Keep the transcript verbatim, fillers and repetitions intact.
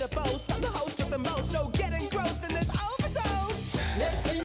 to boast. I'm the host with the most, so get engrossed.